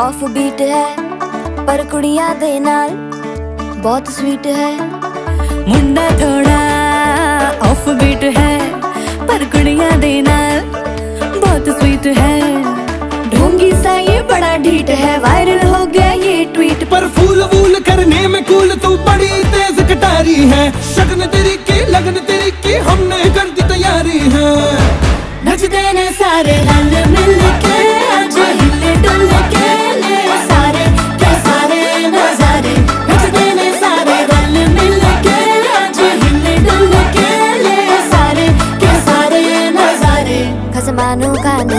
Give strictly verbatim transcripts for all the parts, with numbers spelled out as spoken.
Off beat है पर कुड़ियां दे नाल बहुत स्वीट है। मुंडा थोड़ा ऑफ बीट है पर कुड़ियां दे नाल बहुत स्वीट है। ढोंगी सा ये बड़ा ढीठ है, वायरल हो गया ये ट्वीट। पर फूल वूल करने में कूल तू बड़ी तेज कटारी है। शगन तेरी की लगन तेरी की हमने कर दी तैयारी है। नचते ने सारे रल मिल के आज हिले डुल के ले सारे के सारे नजारे। नचते ने सारे रल मिल के आज हिले डुल के ले सारे के सारे नजारे। खसमानू खाने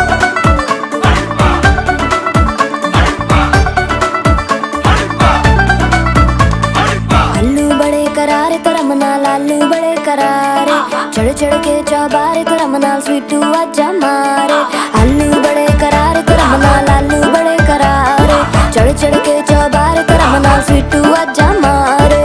करारे तरम नाल आलू बड़े करारे। चढ़ चढ़ के चौबारे तरम नाल स्वीटू आजा मारे। आलू बड़े करारे तरम नाल आलू बड़े करारे। चढ़ चढ़ के चौबारे तरम नाल स्वीटू आजा मारे।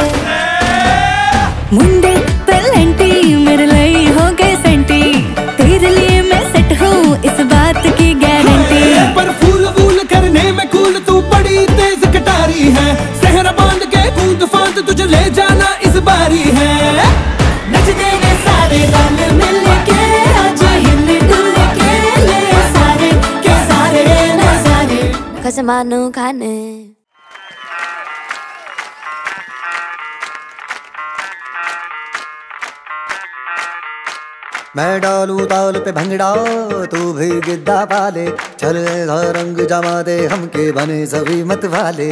मुंडे पेलेंटी मेरे लिए हो गए सेंटी, तेरे लिए मैं सेट हूँ इस बात की गारंटी। पर फूल वूल करने में कूल तू बड़ी तेज कटारी है। सहरा बांध के कूद फांद तुझे ले जाना इस बारी है। नचते ने सारे रल मिल के आज हिले डुल के ले सारे के सारे नजारे। खसमानू खाने मैं डालू ताल पे भंगड़ा तू भी गिद्दा पाले। चल ऐसा रंग जमा दे हमके बने सभी मत वाले।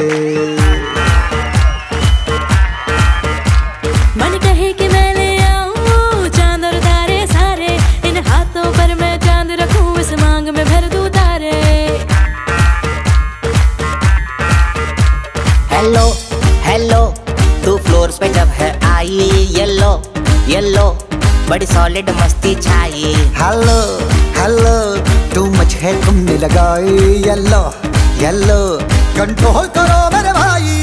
मन कहे कि मैं ले आऊं चांद और तारे सारे। इन हाथों पर मैं चांद रखूं इस मांग में भर दूं तारे। हेलो हेलो तू फ्लोर्स पे जब है आई येलो येलो बड़ी सॉलिड मस्ती छाई। हेलो हेलो तू मच है तुमने लगाई। येलो येलो कंट्रोल करो मेरे भाई।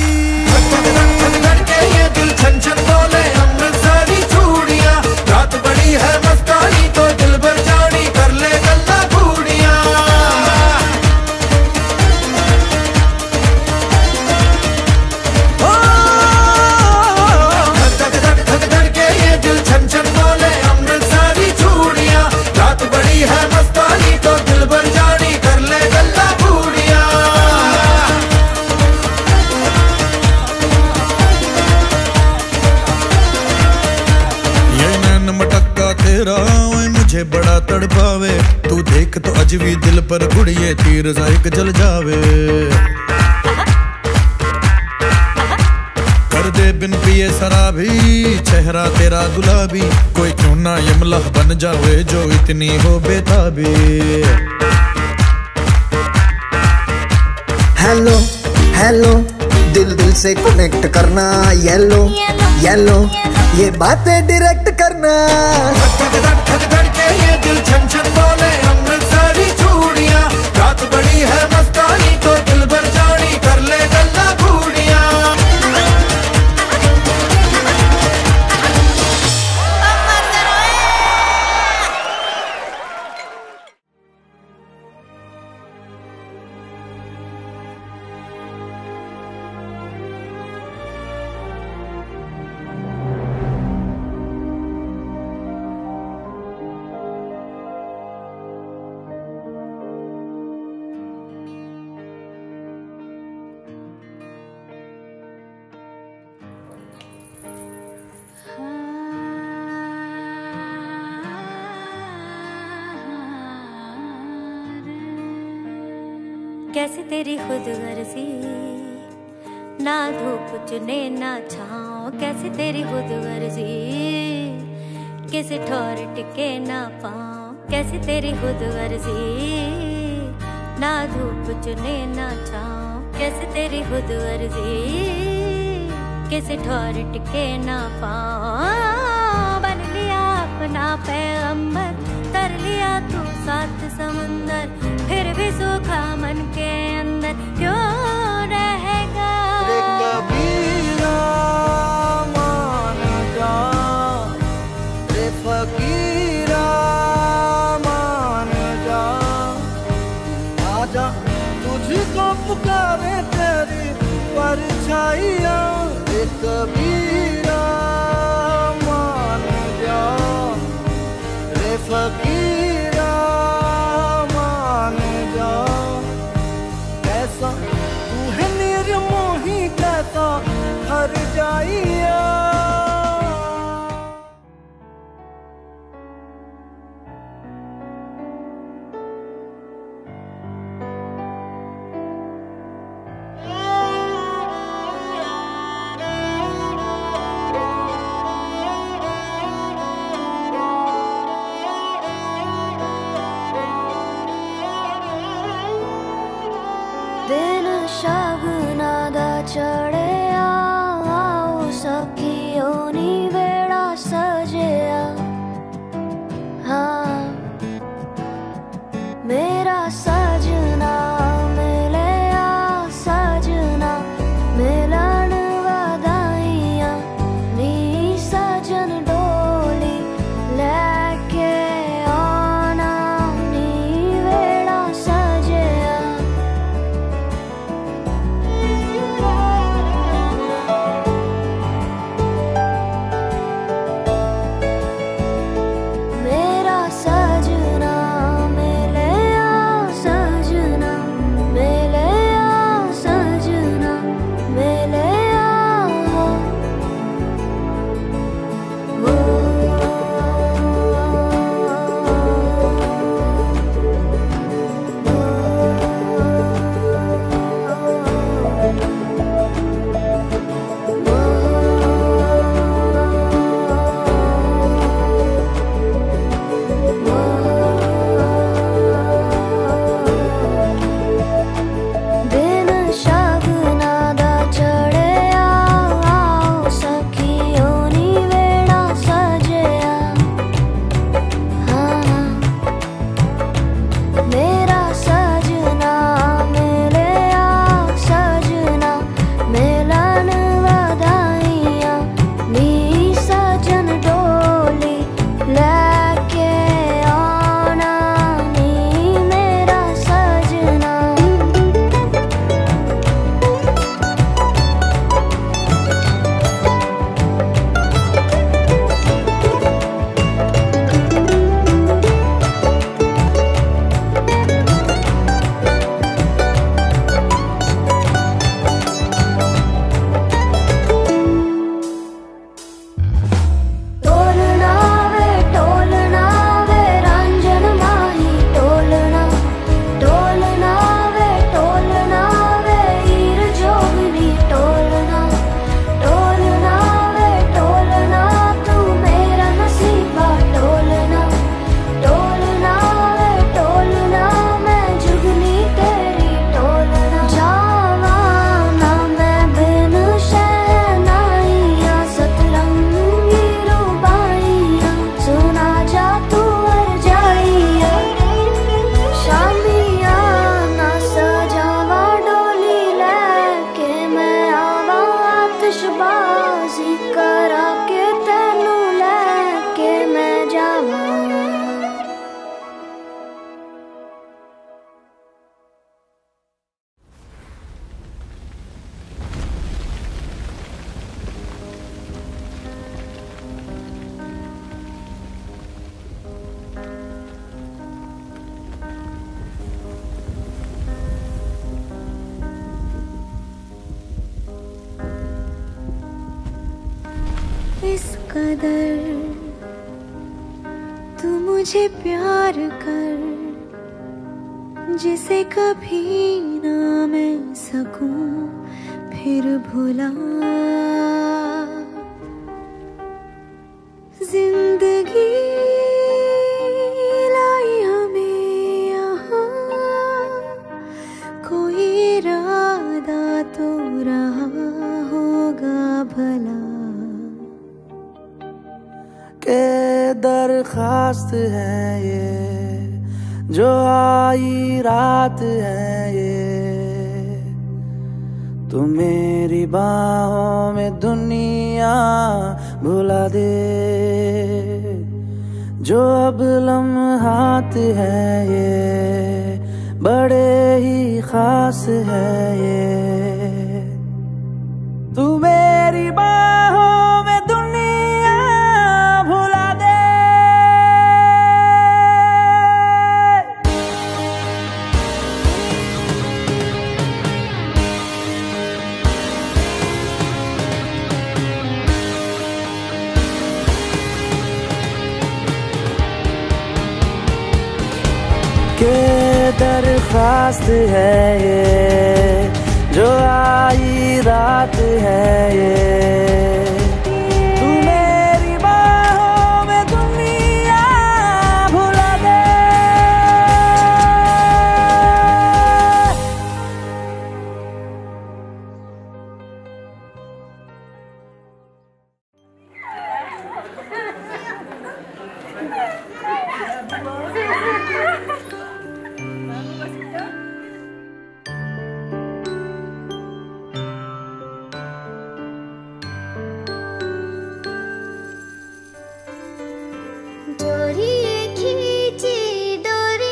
ये दिल छन छन बोले अमृतसरी चूड़ियां। रात बड़ी है मस्तानी तो दिल भर जानी कर ले गल्ला बूढ़िया। ये दिल छन छन बोले अमृतसरी चूड़ियां। रात बड़ी है मस्तानी तो दिल भर जानी कर ले गल्ला बूढ़िया। ये नैन मटक्का तेरा ओए मुझे बड़ा तड़पावे। तू देख तो अज भी दिल पर गुड़िए तीर सा एक जल जावे। कर दे बिन पिए शराबी चेहरा तेरा गुलाबी। कोई क्यों ना यमला बन जावे जो इतनी हो बेताबी। हेलो हेलो दिल दिल से कनेक्ट करना। येलो येलो ये बातें डायरेक्ट करना। ये दिल छन छन बोले अमृतसरी चूड़ियां। रात बड़ी है मस्तानी तो दिल भर जानी कर ले गल्ला बूढ़िया। कैसे तेरी खुद गर्जी ना धूप चुने ना छाँव। कैसे तेरी खुद गर्जी किसी ठोर टिके ना पाँव। कैसे तेरी खुद गर्जी ना धूप चुने ना छाँव। कैसे तेरी खुद गर्जी किसी ठोर टिके ना पाँव। बन लिया अपना पैगंबर तर लिया तू सात समुंदर। फिर भी सूखा मन के अंदर क्यों रहेगा। कबीरा मान जा रे फकीरा मान जा। आजा तुझको पुकारे तेरी परछाइयां। रे कबीरा मान जा, रे फकीरा मान जा। कैसा तू है निर्मोही, कैसा हर जाइया। दिन शगुना दा चढ़िया, आओ सखियों नी वेड़ा सजिया। हाँ मेरा सजना मिलिया, सजना मिलन वधाइयां। नी सजन डोली लैके आना, नी वेड़ा सजिया। मेरा सजना मिलिया, सजना मिलिया, सजना मिलिया। वो दिन शगुना दा चढ़िया, आओ सखियों नी वेड़ा सजिया। हाँ मेरा सजना मिलिया, सजना मिलन वधाइयां। नी सजन डोली लैके आना, नी मेरा सजना। टोलना वे टोलना वे रंजन माही, टोलना टोलना वे टोलना वे हीर जोगनी। टोलना टोलना वे टोलना तू मेरा नसीबा। टोलना टोलना वे टोलना मैं जुगनी तेरी। टोलना जावा ना मैं बिन शहनाइया, सतरंगी रूबाइया। सुना जा तू हर जाइया, शामिया ना सजावा डोली लैके। मैं आवा आतिशबाजी करा के तेनू लैके मैं जावा। इस कदर तू मुझे प्यार कर, जिसे कभी ना मैं सकूं फिर भुला। जिंदगी लाई हमें यहाँ, कोई इरादा तो रहा होगा भला। के दरखास्त है ये जो आई रात है ये, तू मेरी बाहों में दुनिया भुला दे। जो अब लम्हात है ये बड़े ही खास है ये। तू मेरी बाहों में दुनिया भुला दे। के दरख्वास्त है ये, जो आई रात है ये। तू मेरी बाहों में दुनिया भुला दे। डोरी खींची डोरी,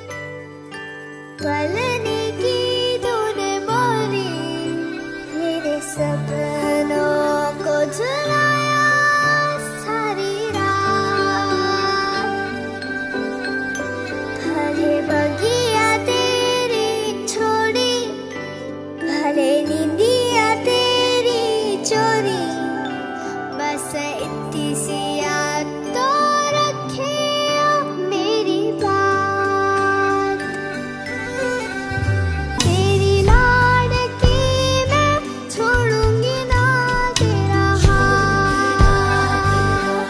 पलने की तूने बोली, मेरे सपनों को झुलाया सारी रात। भले बगिया तेरी छोड़ी, भले नींदिया तेरी चोरी, बस इतनी सी याद तो रखे मेरी बात। तेरी लाडकी मैं छोड़ूंगी ना तेरा हाथ।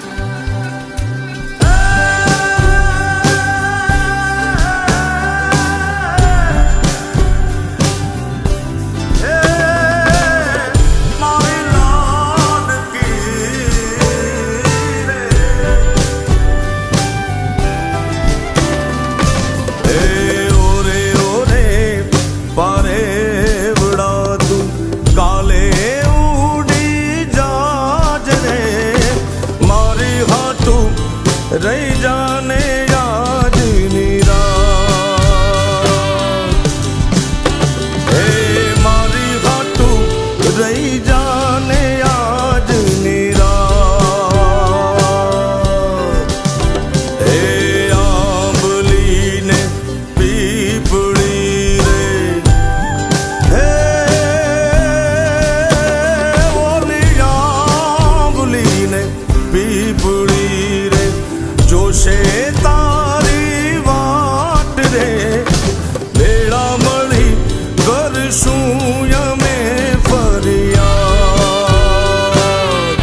रही जाने आज निराश, हे मारी हाटू रही जाने आज निराश। हे आंबली ने पीपड़ी रे, हे ओली आंबली ने पीपड़ी रे, जोशे तारी वाट रे, बेड़ा मળી करशूं यमे फरियाद।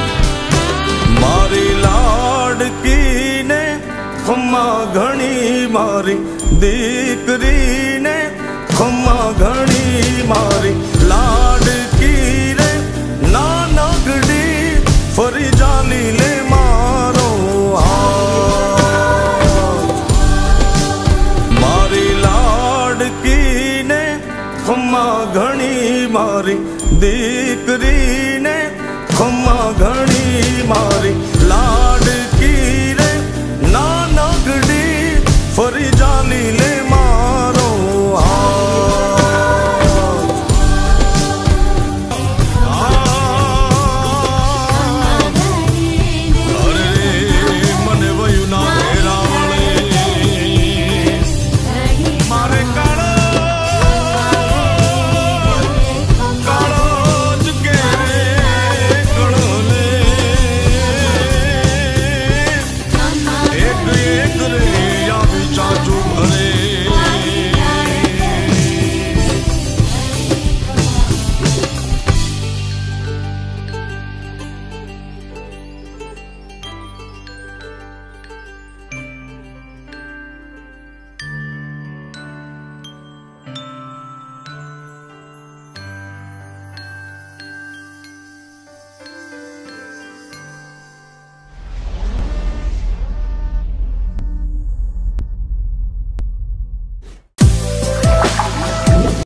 मारी लाडकी ने खम्मा घणी, मारी दीकरी ने खम्मा घणी, मारी लाडकी रे नानकड़ी फरी जाली ले मारो हाथ। मारी लाडकी ने खम्मा घणी, मारी दीकरी